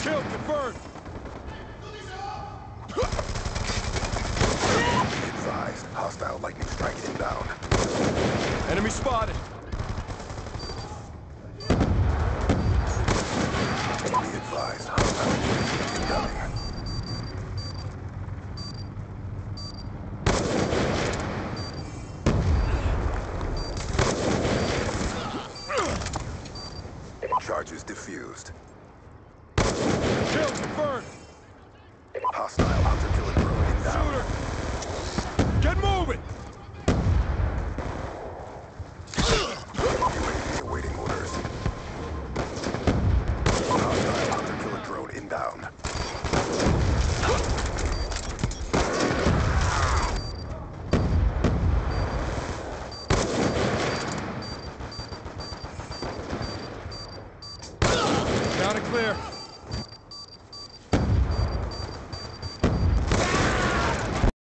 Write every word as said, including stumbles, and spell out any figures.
Kill confirmed. Be advised, hostile lightning strike inbound. Enemy spotted. Be advised, hostile incoming. Charges diffused. Kill confirmed. Hostile hunter-killer drone inbound. Shooter. Get moving. U A V awaiting orders. Hostile hunter-killer drone inbound. Down and clear.